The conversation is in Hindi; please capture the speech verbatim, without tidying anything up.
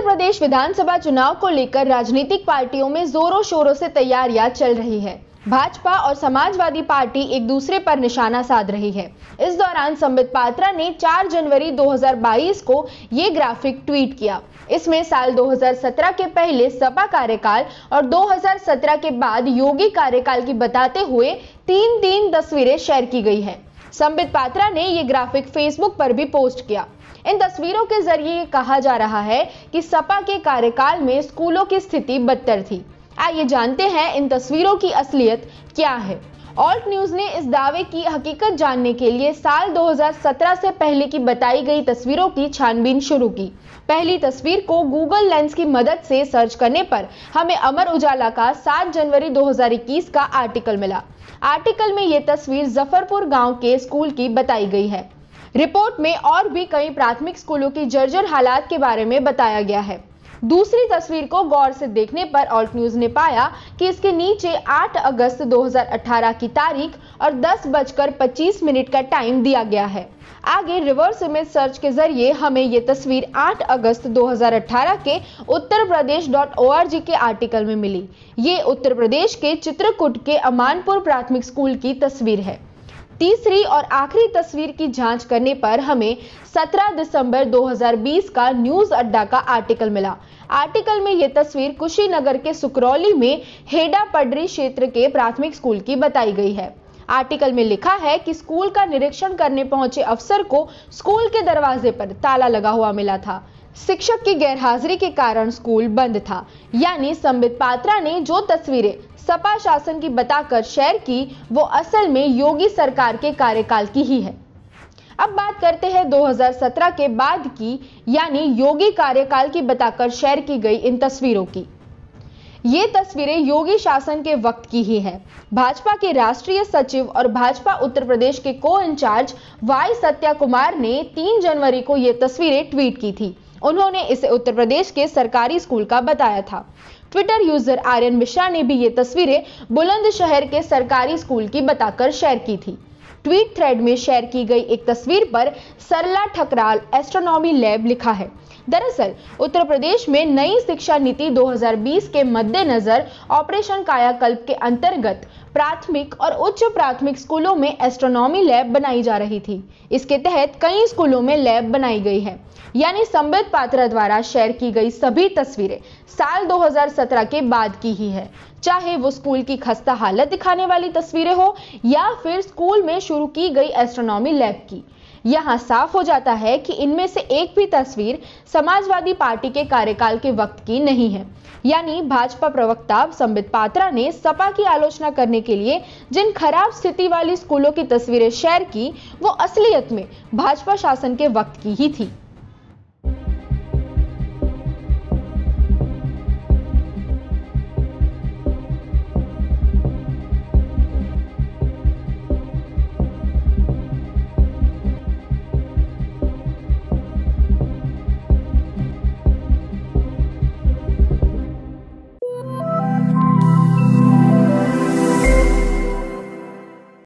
प्रदेश विधानसभा चुनाव को लेकर राजनीतिक पार्टियों में जोरों शोरों से तैयारियां चल रही है। भाजपा और समाजवादी पार्टी एक दूसरे पर निशाना साध रही है। इस दौरान संबित पात्रा ने चार जनवरी दो हज़ार बाईस को ये ग्राफिक ट्वीट किया। इसमें साल दो हज़ार सत्रह के पहले सपा कार्यकाल और दो हज़ार सत्रह के बाद योगी कार्यकाल की बताते हुए तीन तीन तस्वीरें शेयर की गई है। संबित पात्रा ने ये ग्राफिक फेसबुक पर भी पोस्ट किया। इन तस्वीरों के जरिए कहा जा रहा है कि सपा के कार्यकाल में स्कूलों की स्थिति बदतर थी। आइए जानते हैं इन तस्वीरों की असलियत क्या है। ऑल्ट न्यूज ने इस दावे की हकीकत जानने के लिए साल दो हज़ार सत्रह से पहले की बताई गई तस्वीरों की छानबीन शुरू की। पहली तस्वीर को गूगल लेंस की मदद से सर्च करने पर हमें अमर उजाला का सात जनवरी दो हज़ार इक्कीस का आर्टिकल मिला। आर्टिकल में ये तस्वीर जफरपुर गांव के स्कूल की बताई गई है। रिपोर्ट में और भी कई प्राथमिक स्कूलों की जर्जर हालात के बारे में बताया गया है। दूसरी तस्वीर को गौर से देखने पर ऑल्ट न्यूज ने पाया कि इसके नीचे आठ अगस्त दो हज़ार अठारह की तारीख और दस बजकर पच्चीस मिनट का टाइम दिया गया है। आगे रिवर्स इमेज सर्च के जरिए हमें ये तस्वीर आठ अगस्त दो हज़ार अठारह के Uttar Pradesh dot O R G के आर्टिकल में मिली। ये उत्तर प्रदेश के चित्रकूट के अमानपुर प्राथमिक स्कूल की तस्वीर है। तीसरी और आखिरी तस्वीर की जांच करने पर हमें सत्रह दिसंबर दो हज़ार बीस का न्यूज अड्डा का आर्टिकल मिला। आर्टिकल में यह तस्वीर कुशीनगर के सुकरौली में हेडा पडरी क्षेत्र के प्राथमिक स्कूल की बताई गई है। आर्टिकल में लिखा है कि स्कूल का निरीक्षण करने पहुंचे अफसर को स्कूल के दरवाजे पर ताला लगा हुआ मिला था। शिक्षक की गैरहाजिरी के कारण स्कूल बंद था। यानी संबित पात्रा ने जो तस्वीरें सपा शासन की बताकर शेयर की वो असल में योगी सरकार के कार्यकाल की ही है। अब बात करते हैं दो हज़ार सत्रह के बाद की, यानी योगी कार्यकाल की बताकर शेयर की गई इन तस्वीरों की। ये तस्वीरें योगी शासन के वक्त की ही है। भाजपा के राष्ट्रीय सचिव और भाजपा उत्तर प्रदेश के को इंचार्ज वाई सत्या कुमार ने तीन जनवरी को ये तस्वीरें ट्वीट की थी। उन्होंने इसे उत्तर प्रदेश के सरकारी स्कूल का बताया था। ट्विटर यूजर आर्यन मिश्रा ने भी ये तस्वीरें बुलंदशहर के सरकारी स्कूल की बताकर शेयर की थी। ट्वीट थ्रेड में शेयर की गई एक तस्वीर पर सरला ठकराल एस्ट्रोनॉमी लैब लिखा है। दरअसल उत्तर प्रदेश में नई शिक्षा नीति दो हज़ार बीस के मद्देनजर ऑपरेशन कायाकल्प के अंतर्गत प्राथमिक और उच्च प्राथमिक स्कूलों में एस्ट्रोनॉमी लैब बनाई जा रही थी। इसके तहत कई स्कूलों में लैब बनाई गई है। यानी संबित पात्रा द्वारा शेयर की गई सभी तस्वीरें साल दो हज़ार सत्रह के बाद की ही है, चाहे वो स्कूल की खस्ता हालत दिखाने वाली तस्वीरें हो या फिर स्कूल में शुरू की गई एस्ट्रोनॉमी लैब की। यहाँ साफ हो जाता है कि इनमें से एक भी तस्वीर समाजवादी पार्टी के कार्यकाल के वक्त की नहीं है। यानी भाजपा प्रवक्ता संबित पात्रा ने सपा की आलोचना करने के लिए जिन खराब स्थिति वाली स्कूलों की तस्वीरें शेयर की वो असलियत में भाजपा शासन के वक्त की ही थी।